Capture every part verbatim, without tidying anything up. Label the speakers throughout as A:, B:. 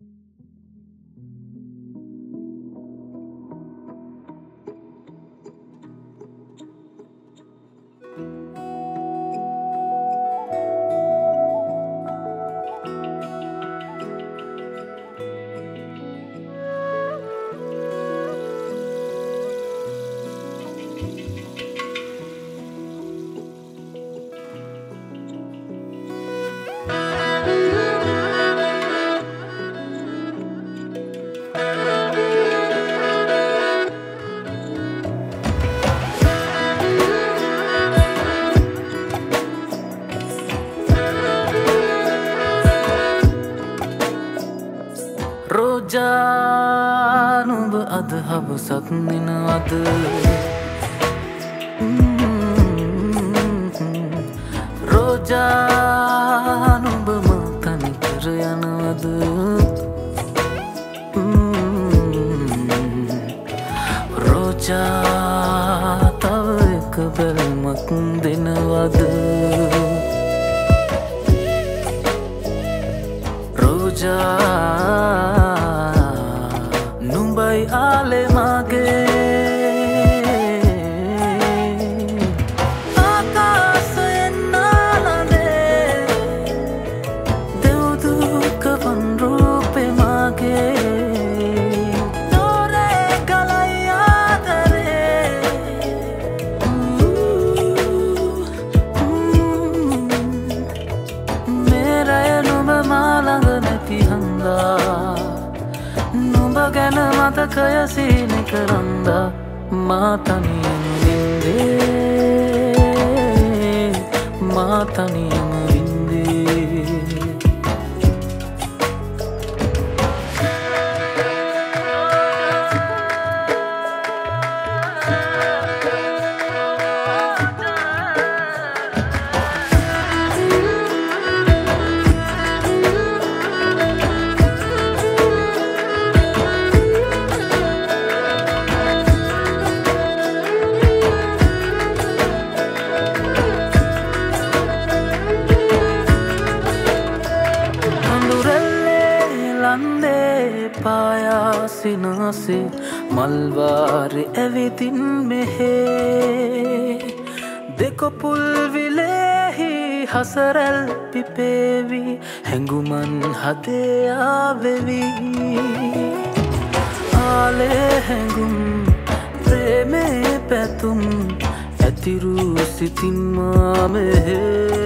A: නුඹ අද හවසත් නිනවද රෝජා නුඹම තනිකර යනවද රෝජා තව එක බැල්මක් දෙනවද රෝජා නුඹයි ආලේ මගේ ආකාශයෙන් නාලනේ දෙව්දුක වන් රූපේ මගේ දොරේ ගලයි ආදරේ මෙරය නුඹ මා ළඟ නැති හන්දා නුඹ ගැන මතකය සීනි කරන්දා මා තනියම වින්දේ මා තනියම වින්දේ පායාසිනාසේ මල්වාරෙ ඇවිතින් මෙහෙ දෙකොපුල් විලෙහි හසරැල් පිපේවි හැඟුමන් හදේ ආවෙවි ආලේ හැඟුම් ප්‍රේමේ පැතුම් ඇතිරු සිතින්මා මෙහෙ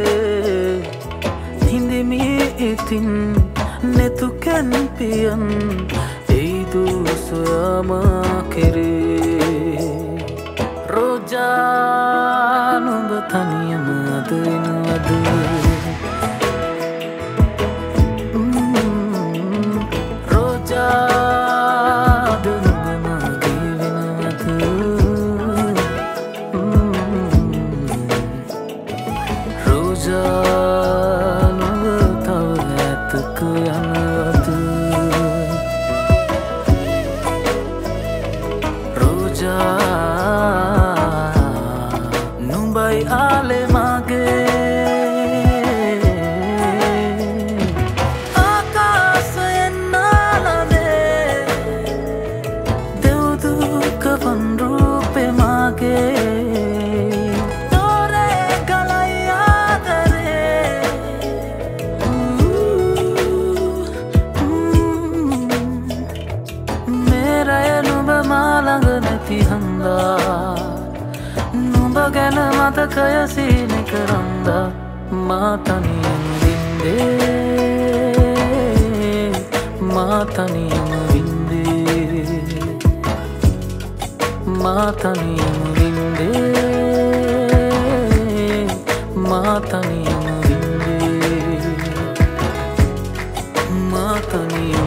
A: හිඳිමි ඉතින් netukan pian eidu soyama kere roja numba thaniyama adenadu roja dunuma givinadu roja Roja numbai ale mage akasayen nalane devduka wan roope mage dore galai aadare meraya numba malang නැති හන්දා නුඹ ගැන මතකය සීනි කරන්දා මා තනියම වින්දේ මා තනියම වින්දේ මා තනියම වින්දේ මා තනියම වින්දේ මා තනියම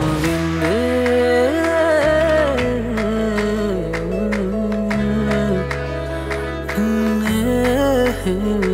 A: වින්දේ